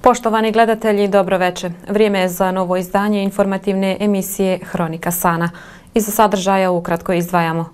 Poštovani gledatelji, dobro večer. Vrijeme je za novo izdanje informativne emisije Hronika Sana. Iz sadržaja ukratko izdvajamo.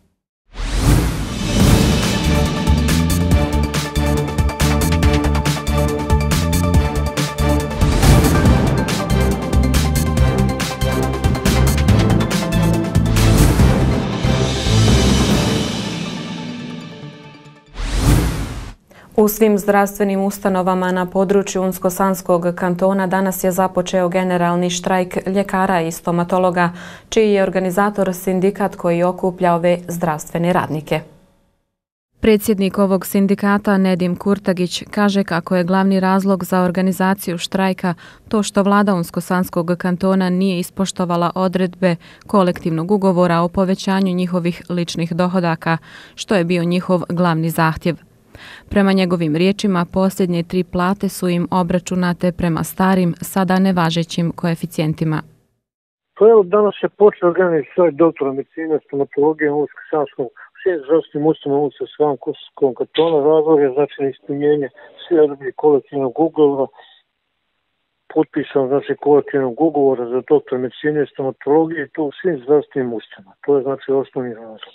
U svim zdravstvenim ustanovama na području Unsko-Sanskog kantona danas je započeo generalni štrajk ljekara i stomatologa, čiji je organizator sindikat koji okuplja ove zdravstvene radnike. Predsjednik ovog sindikata, Nedim Kurtagić, kaže kako je glavni razlog za organizaciju štrajka to što vlada Unsko-Sanskog kantona nije ispoštovala odredbe kolektivnog ugovora o povećanju njihovih ličnih dohodaka, što je bio njihov glavni zahtjev. Prema njegovim riječima, posljednje 3 plate su im obračunate prema starim, sada nevažećim koeficijentima. Pa evo, danas je počeo organizirati svoj doktora medicine, stomatologije u Unsko-Sanskom, svim zdravstvenim ustanovama u Unsko-Sanskom kantona. Razlog je znači neispunjenje sve odredbe kolektivnog ugovora, potpisan znači kolektivnog ugovora za doktora medicine i stomatologije i to u svim zdravstvenim ustanovama. To je znači osnovni razlog.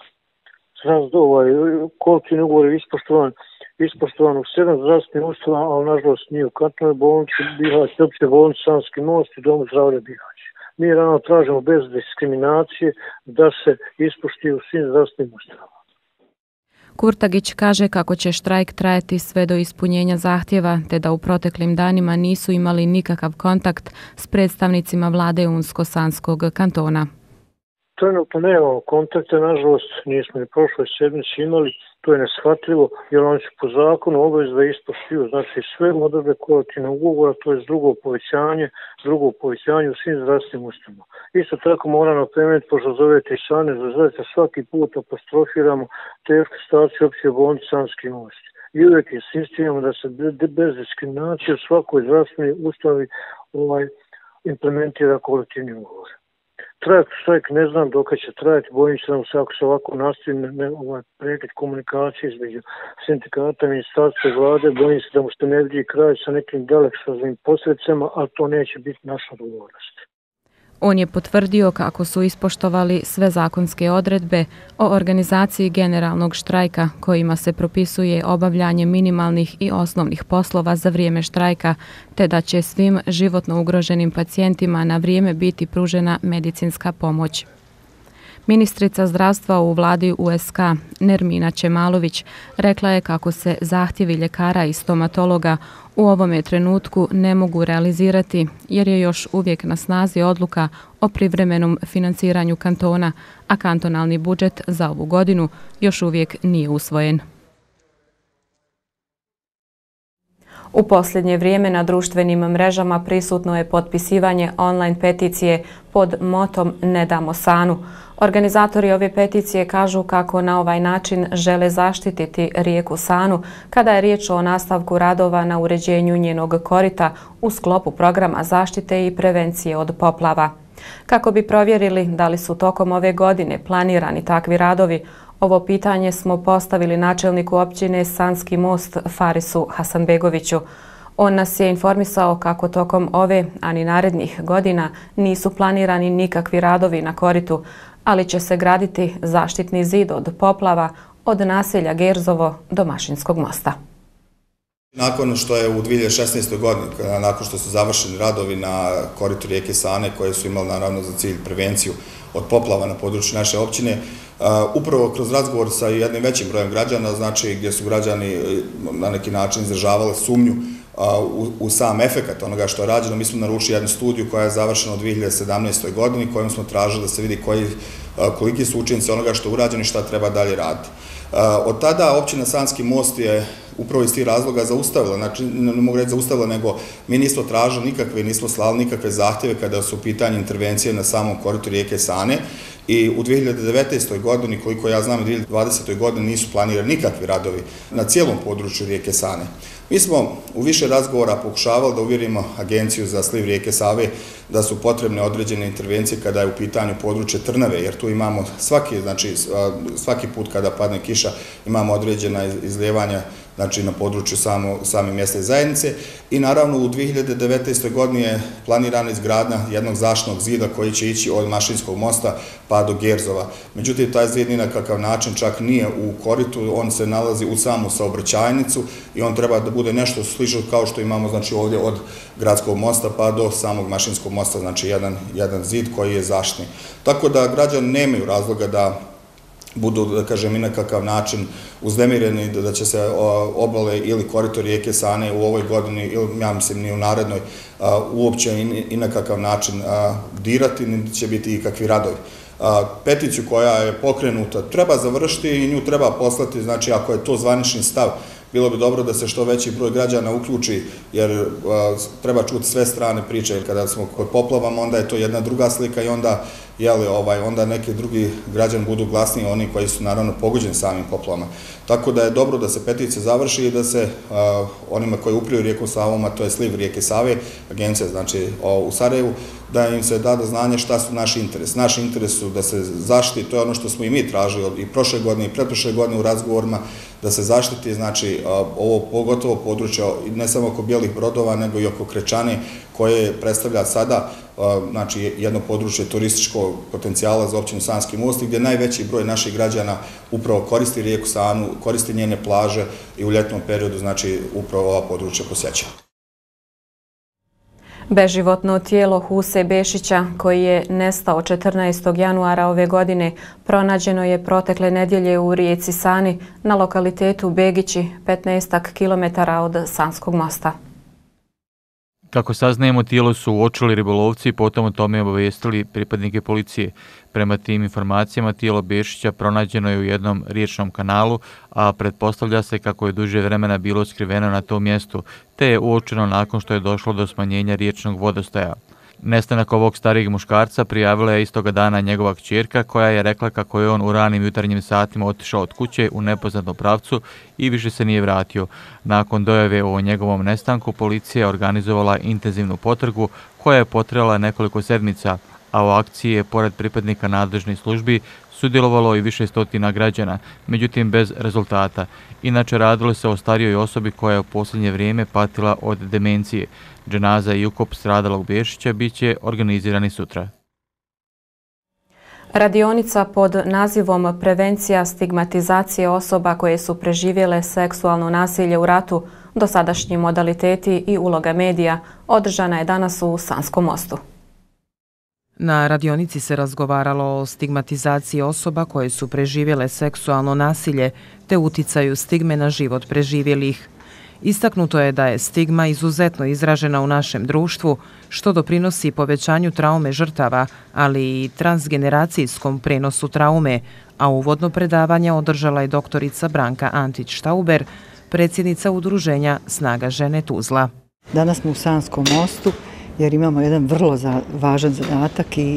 Kolektivni ugovor je ispoštovan u 7 zdravstvenih ustanova, ali nažalost nije u kantonalnoj bolnici Bihać, opće bolnici Sanski most i Domu zdravlja Bihać. Mi rano tražimo bez diskriminacije da se ispoštuju u svim zdravstvenim ustanovama. Kurtagić kaže kako će štrajk trajati sve do ispunjenja zahtjeva, te da u proteklim danima nisu imali nikakav kontakt s predstavnicima vlade Unsko-Sanskog kantona. Trenutno nemamo kontakte, nažalost nismo ni prošloj sedmici imali, to je neshvatljivo jer oni su po zakonu obavezni da ispoštuju znači sve odredbe kolektivnog ugovora, to je drugo povećanje u svim zdravstvenim ustanovama. Isto tako moram napomenuti, pošto zovete i sane, da svaki put apostrofiramo tešku situaciju opće bolnice Sanski most. I uvijek insistiramo da se bez diskriminacije u svakoj zdravstvenoj ustanovi implementira kolektivni ugovor. Štrajk ne znam dok će trajati, bojim se da ako se ovako nastavi prekid komunikacije između sindikata, ministarstva i vlade, bojim se da mu se ne vidi kraj sa nekim dalekosežnim posljedicama, ali to neće biti naša odgovornost. On je potvrdio kako su ispoštovali sve zakonske odredbe o organizaciji generalnog štrajka kojima se propisuje obavljanje minimalnih i osnovnih poslova za vrijeme štrajka, te da će svim životno ugroženim pacijentima na vrijeme biti pružena medicinska pomoć. Ministrica zdravstva u vladi USK, Nermina Čemalović, rekla je kako se zahtjevi ljekara i stomatologa u ovome trenutku ne mogu realizirati jer je još uvijek na snazi odluka o privremenom financiranju kantona, a kantonalni budžet za ovu godinu još uvijek nije usvojen. U posljednje vrijeme na društvenim mrežama prisutno je potpisivanje online peticije pod motom Ne damo Sanu. Organizatori ove peticije kažu kako na ovaj način žele zaštititi rijeku Sanu kada je riječ o nastavku radova na uređenju njenog korita u sklopu programa zaštite i prevencije od poplava. Kako bi provjerili da li su tokom ove godine planirani takvi radovi, ovo pitanje smo postavili načelniku općine Sanski most Farisu Hasanbegoviću. On nas je informisao kako tokom ove, a ni narednih godina, nisu planirani nikakvi radovi na koritu, ali će se graditi zaštitni zid od poplava od naselja Gerzovo do Mašinskog mosta. Nakon što je u 2016. godini, nakon što su završeni radovi na koritu rijeke Sane, koje su imali naravno za cilj prevenciju od poplava na području naše općine, upravo kroz razgovor sa jednim većim brojem građana, znači gdje su građani na neki način izražavali sumnju u sam efekat onoga što je rađeno, mi smo naručili jednu studiju koja je završena u 2017. godini kojom smo tražili da se vidi koliki su učinci onoga što je urađeno i šta treba dalje raditi. Od tada općina Sanski most je upravo iz tih razloga zaustavila, znači ne mogu reći zaustavila, nego mi nismo tražili nikakve, nismo slali nikakve zahtjeve kada su u pitanju intervencije na samom koritu rijeke Sane i u 2019. godini, koliko ja znam, u 2020. godini nisu planirani nikakvi radovi na cijelom području rijeke Sane. Mi smo u više razgovora pokušavali da uvjerimo Agenciju za sliv rijeke Save da su potrebne određene intervencije kada je u pitanju područje Trnave, jer tu imamo svaki put kada padne kiša imamo određena izlijevanja znači na području same mjesne zajednice. I naravno u 2019. godini je planirana izgradnja jednog zaštitnog zida koji će ići od Mašinskog mosta pa do Gerzova. Međutim, taj zid ni na kakav način čak nije u koritu, on se nalazi u samu saobraćajnicu i on treba da bude nešto slično kao što imamo znači ovdje od Gradskog mosta pa do samog Mašinskog mosta, znači jedan zid koji je zaštitni. Tako da građani nemaju razloga da budu, da kažem, i na kakav način uznemireni da će se obale ili korito rijeke Sane u ovoj godini ili, ja mislim, ni u narednoj uopće i na kakav način dirati, niti će biti ikakvi radovi. Peticiju koja je pokrenuta treba završiti i nju treba poslati, znači ako je to zvanični stav, bilo bi dobro da se što veći broj građana uključi, jer treba čuti sve strane priče, jer kada smo kod poplavama, onda je to jedna druga slika i onda neki drugi građani budu glasniji, oni koji su naravno pogođeni samim poplavama. Tako da je dobro da se peticija završi i da se onima koji upravljaju rijekom Savom, a to je sliv rijeke Save, agencija znači u Sarajevu, da im se da znanje šta su naši interesi. Naši interesi su da se zaštiti, to je ono što smo i mi tražili i prošle godine i pretprošle godine u razgovorima, da se zaštiti znači ovo pogotovo područje ne samo oko Bijelih Brodova, nego i oko Krečane, koje predstavlja sada znači jedno područje turističkog potencijala za općinu Sanski Most, gdje najveći broj naših građana upravo koristi rijeku Sanu, koristi njene plaže i u ljetnom periodu znači upravo ova područja posjeća. Beživotno tijelo Huse Bešića, koji je nestao 14. januara ove godine, pronađeno je protekle nedjelje u rijeci Sani na lokalitetu Begići, 15 km od Sanskog mosta. Kako saznajemo, tijelo su uočili ribolovci i potom o tome obavijestili pripadnike policije. Prema tim informacijama, tijelo Bešića pronađeno je u jednom riječnom kanalu, a pretpostavlja se kako je duže vremena bilo skriveno na tom mjestu, te je uočeno nakon što je došlo do smanjenja riječnog vodostaja. Nestanak ovog starijeg muškarca prijavila je istoga dana njegova kćerka, koja je rekla kako je on u ranim jutarnjim satima otišao od kuće u nepoznatom pravcu i više se nije vratio. Nakon dojave o njegovom nestanku, policija je organizovala intenzivnu potragu koja je potrajala nekoliko sedmica, a u akciji je, pored pripadnika nadležnih službi, sudjelovalo i više stotina građana, međutim bez rezultata. Inače, radilo se o starijoj osobi koja je u posljednje vrijeme patila od demencije. Dženaza i ukop stradalog Bešića bit će organizirani sutra. Radionica pod nazivom Prevencija stigmatizacije osoba koje su preživjele seksualno nasilje u ratu, dosadašnji modaliteti i uloga medija, održana je danas u Sanskom mostu. Na radionici se razgovaralo o stigmatizaciji osoba koje su preživjele seksualno nasilje te uticaju stigme na život preživjelih. Istaknuto je da je stigma izuzetno izražena u našem društvu, što doprinosi povećanju traume žrtava, ali i transgeneracijskom prenosu traume, a uvodno predavanje održala je doktorica Branka Antić-Štauber, predsjednica udruženja Snaga žene Tuzla. Danas smo u Sanskom mostu jer imamo jedan vrlo važan zadatak i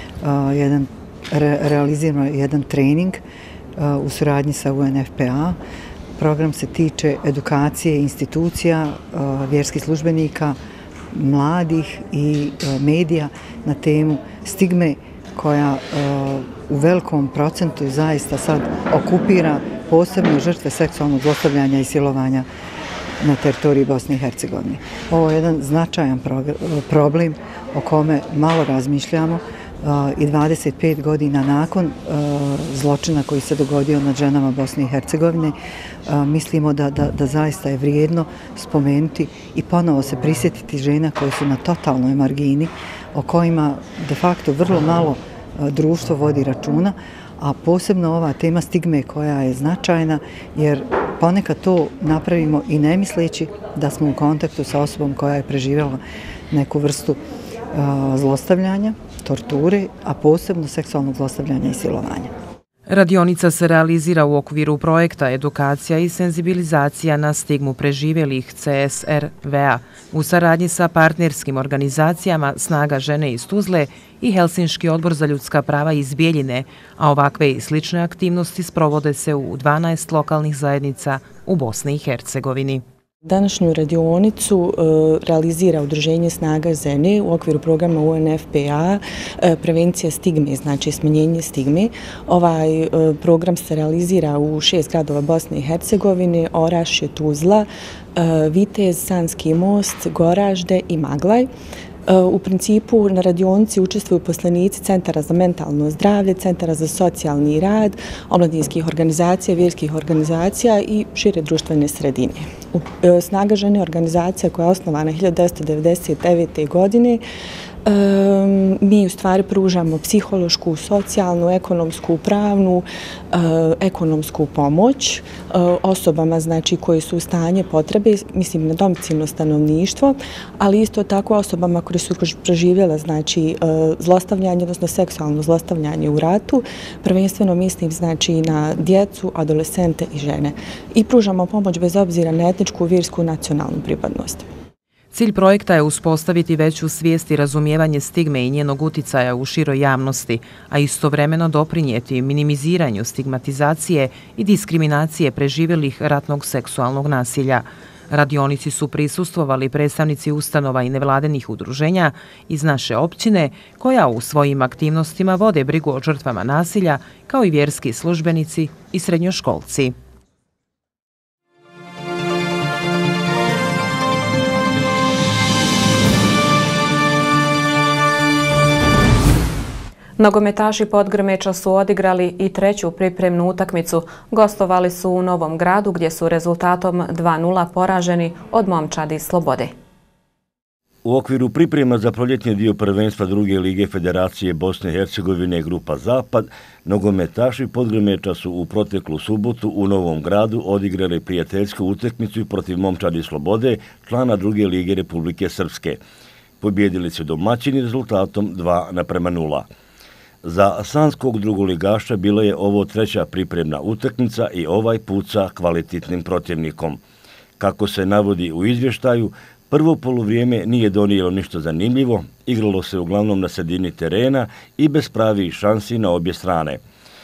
realiziramo jedan trening u suradnji sa UNFPA. Program se tiče edukacije institucija, vjerskih službenika, mladih i medija na temu stigme koja u velikom procentu zaista sad okupira posebno žrtve seksualnog zlostavljanja i silovanja na teritoriji Bosne i Hercegovine. Ovo je jedan značajan problem o kome malo razmišljamo i 25 godina nakon zločina koji se dogodio nad ženama Bosne i Hercegovine, mislimo da zaista je vrijedno spomenuti i ponovo se prisjetiti žena koje su na totalnoj margini, o kojima de facto vrlo malo društvo vodi računa, a posebno ova tema stigme koja je značajna, jer ponekad to napravimo i ne misleći da smo u kontaktu sa osobom koja je preživjela neku vrstu zlostavljanja, torture, a posebno seksualnog zlostavljanja i silovanja. Radionica se realizira u okviru projekta Edukacija i senzibilizacija na stigmu preživjelih CSR-VA u saradnji sa partnerskim organizacijama Snaga žene iz Tuzle i Helsinški odbor za ljudska prava iz Bijeljine, a ovakve i slične aktivnosti sprovode se u 12 lokalnih zajednica u Bosni i Hercegovini. Današnju radionicu realizira Udruženje Snaga žene u okviru programa UNFPA prevencija stigme, znači smanjenje stigme. Ovaj program se realizira u 6 gradova Bosne i Hercegovine: Orašje, Tuzla, Vitez, Sanski Most, Goražde i Maglaj. U principu na radionici učestvuju poslanici Centara za mentalno zdravlje, Centara za socijalni rad, omladinskih organizacija, vjerskih organizacija i šire društvene sredine. Snaga žene je organizacija koja je osnovana 1999. godine. Mi u stvari pružamo psihološku, socijalnu, ekonomsku, pravnu, ekonomsku pomoć osobama, znači, koji su u stanje potrebe, mislim na domicilno stanovništvo, ali isto tako osobama koje su preživjela, znači, zlostavljanje, odnosno seksualno zlostavljanje u ratu, prvenstveno mislim, znači, na djecu, adolescente i žene. I pružamo pomoć bez obzira na etničku, vjersku, nacionalnu pripadnost. Cilj projekta je uspostaviti veću svijest i razumijevanje stigme i njenog uticaja u široj javnosti, a istovremeno doprinijeti minimiziranju stigmatizacije i diskriminacije preživjelih ratnog seksualnog nasilja. Radionici su prisustvovali predstavnici ustanova i nevladenih udruženja iz naše općine, koja u svojim aktivnostima vode brigu o žrtvama nasilja, kao i vjerski službenici i srednjoškolci. Nogometaši Podgrmeča su odigrali i treću pripremnu utakmicu. Gostovali su u Novom Gradu gdje su rezultatom 2:0 poraženi od Momčadi Slobode. U okviru priprema za proljetni dio prvenstva druge lige Federacije Bosne i Hercegovine Grupa Zapad, nogometaši Podgrmeča su u proteklu subotu u Novom Gradu odigrali prijateljsku utakmicu protiv Momčadi Slobode, člana druge lige Republike Srpske. Pobjedili su domaćini rezultatom 2:0. Za sanskog drugoligaša bila je ovo treća pripremna utakmica i ovaj put sa kvalitetnim protivnikom. Kako se navodi u izvještaju, prvo poluvrijeme nije donijelo ništa zanimljivo, igralo se uglavnom na sredini terena i bez pravih šansi na obje strane.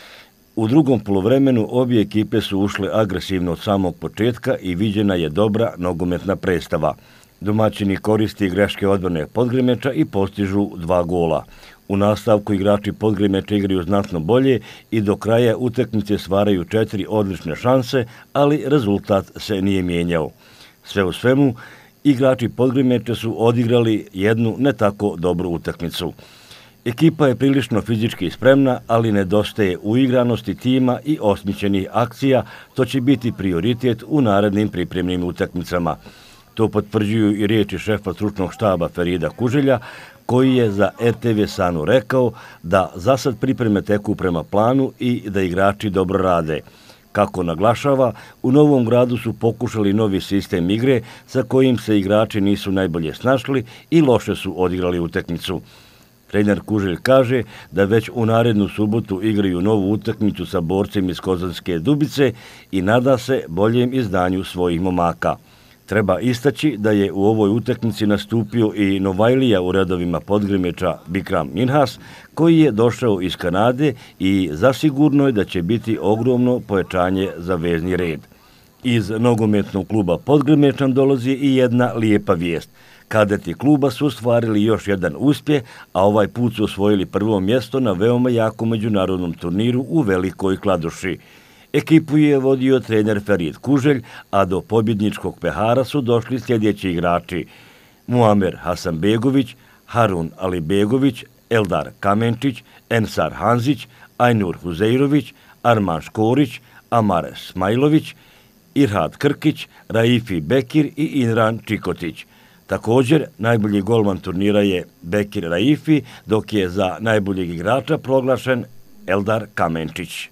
U drugom poluvremenu obje ekipe su ušle agresivno od samog početka i viđena je dobra nogometna predstava. Domaćini koristi greške odbrane Podgrmeča i postižu 2 gola. U nastavku igrači Podgrmeča igraju znatno bolje i do kraja utakmice stvaraju 4 odlične šanse, ali rezultat se nije mijenjao. Sve u svemu, igrači Podgrmeča su odigrali jednu ne tako dobru utakmicu. Ekipa je prilično fizički spremna, ali nedostaje uigranosti tima i osmišljenih akcija, to će biti prioritet u narednim pripremnim utakmicama. To potvrđuju i riječi šefa stručnog štaba Ferida Kuželja, koji je za RTV Sanu rekao da za sad pripreme teku prema planu i da igrači dobro rade. Kako naglašava, u Novom Gradu su pokušali novi sistem igre sa kojim se igrači nisu najbolje snašli i loše su odigrali utakmicu. Trener Kuželj kaže da već u narednu subotu igraju novu utakmicu sa borcem iz Kozanske Dubice i nada se boljem izdanju svojih momaka. Treba istaći da je u ovoj utakmici nastupio i Novajlija u redovima Podgrmeča Bikram Minhas, koji je došao iz Kanade i zasigurno je da će biti ogromno pojačanje za vezni red. Iz nogometnog kluba Podgrmečan dolazi i jedna lijepa vijest. Kadeti kluba su ostvarili još jedan uspjeh, a ovaj put su osvojili prvo mjesto na veoma jakom međunarodnom turniru u Velikoj Kladuši. Ekipu je vodio trener Ferid Kuželj, a do pobjedničkog pehara su došli sljedeći igrači: Muamer Hasanbegović, Harun Alibegović, Eldar Kamenčić, Ensar Hanzić, Ajnur Huzeirović, Arman Škorić, Amar Smajlović, Irhad Krkić, Raifi Bekir i Inran Čikotić. Također, najbolji golman turnira je Bekir Raifi, dok je za najboljeg igrača proglašen Eldar Kamenčić.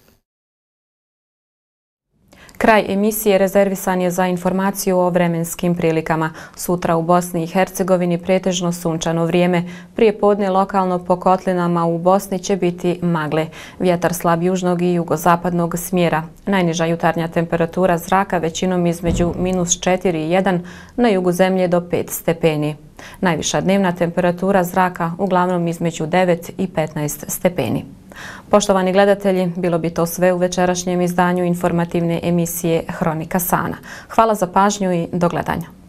Kraj emisije rezervisan je za informaciju o vremenskim prilikama. Sutra u Bosni i Hercegovini pretežno sunčano vrijeme. Prije podne lokalno po kotlinama u Bosni će biti magle. Vjetar slab južnog i jugozapadnog smjera. Najniža jutarnja temperatura zraka većinom između -4 i 1, na jugu zemlje do 5 stepeni. Najviša dnevna temperatura zraka uglavnom između 9 i 15 stepeni. Poštovani gledatelji, bilo bi to sve u večerašnjem izdanju informativne emisije Hronika Sana. Hvala za pažnju i do gledanja.